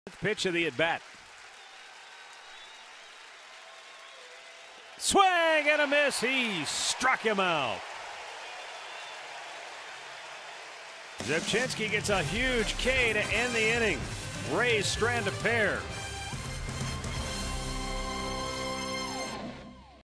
Pitch of the at-bat. Swing and a miss. He struck him out. Zebchenski gets a huge K to end the inning. Rays strand a pair.